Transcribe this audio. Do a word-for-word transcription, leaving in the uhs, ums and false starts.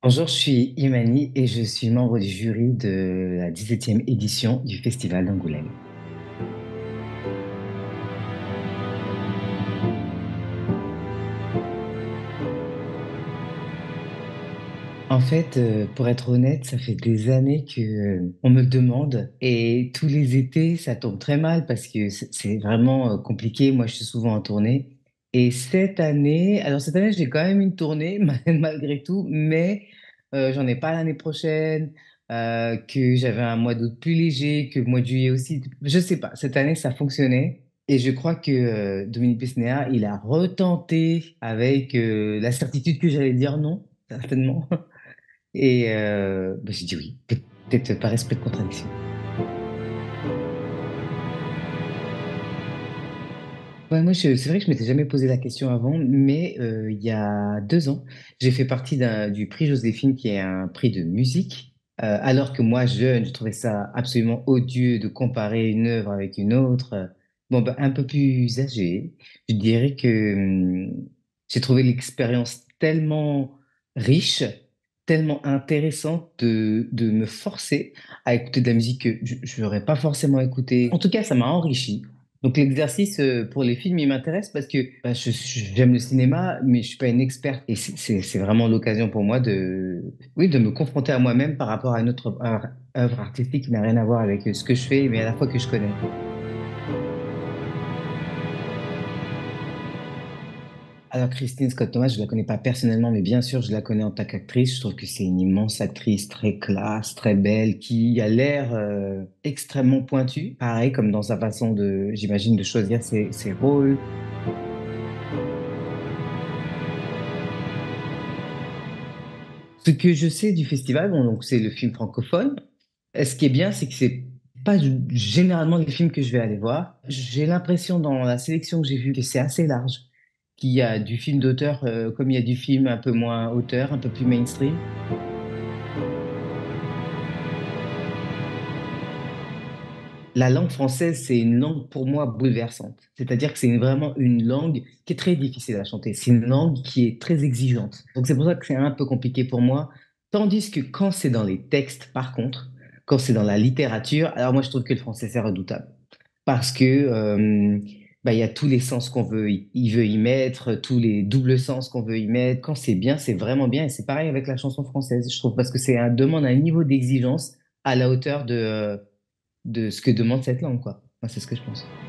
Bonjour, je suis Imani et je suis membre du jury de la dix-septième édition du Festival d'Angoulême. En fait, euh, pour être honnête, ça fait des années que, euh, on me le demande et tous les étés, ça tombe très mal parce que c'est c'est vraiment euh, compliqué. Moi, je suis souvent en tournée. Et cette année, alors cette année, j'ai quand même une tournée mal- malgré tout, mais euh, j'en ai pas l'année prochaine, euh, que j'avais un mois d'août plus léger, que le mois de juillet aussi. Je sais pas, cette année, ça fonctionnait. Et je crois que euh, Dominique Pesnea, il a retenté avec euh, la certitude que j'allais dire non, certainement. Et euh, bah, j'ai dit oui, Pe- peut-être par esprit de contradiction. Ouais, moi, je- c'est vrai que je m'étais jamais posé la question avant, mais euh, il y a deux ans, j'ai fait partie d'un, du prix Joséphine, qui est un prix de musique. Euh, alors que moi, jeune, je trouvais ça absolument odieux de comparer une œuvre avec une autre. Bon, bah, un peu plus âgé, je dirais que hum, j'ai trouvé l'expérience tellement riche, tellement intéressante de, de me forcer à écouter de la musique que je n'aurais pas forcément écouté. En tout cas, ça m'a enrichi. Donc l'exercice euh, pour les films, il m'intéresse parce que bah, je- je- j'aime le cinéma, mais je suis pas une experte. Et c'est c'est- c'est vraiment l'occasion pour moi de, oui, de me confronter à moi-même par rapport à une autre œuvre œuvre artistique qui n'a rien à voir avec euh, ce que je fais, mais à la fois que je connais. Alors Christine Scott Thomas, je la connais pas personnellement, mais bien sûr, je la connais en tant qu'actrice. Je trouve que c'est une immense actrice, très classe, très belle, qui a l'air euh, extrêmement pointue. Pareil, comme dans sa façon de, j'imagine, de choisir ses, ses rôles. Ce que je sais du festival, bon, donc c'est le film francophone. Et ce qui est bien, c'est que c'est pas généralement les films que je vais aller voir. J'ai l'impression dans la sélection que j'ai vue que c'est assez large, qu'il y a du film d'auteur euh, comme il y a du film un peu moins auteur, un peu plus mainstream. La langue française, c'est une langue pour moi bouleversante. C'est-à-dire que c'est une- vraiment une langue qui est très difficile à chanter. C'est une langue qui est très exigeante. Donc c'est pour ça que c'est un peu compliqué pour moi. Tandis que quand c'est dans les textes, par contre, quand c'est dans la littérature, alors moi je trouve que le français c'est redoutable. Parce que euh, bah, il y a tous les sens qu'on veut, y- il veut y mettre, tous les doubles sens qu'on veut y mettre. Quand c'est bien, c'est vraiment bien. Et c'est pareil avec la chanson française, je trouve, parce que c'est un demande un niveau d'exigence à la hauteur de, euh, de ce que demande cette langue, quoi. Moi, c'est ce que je pense.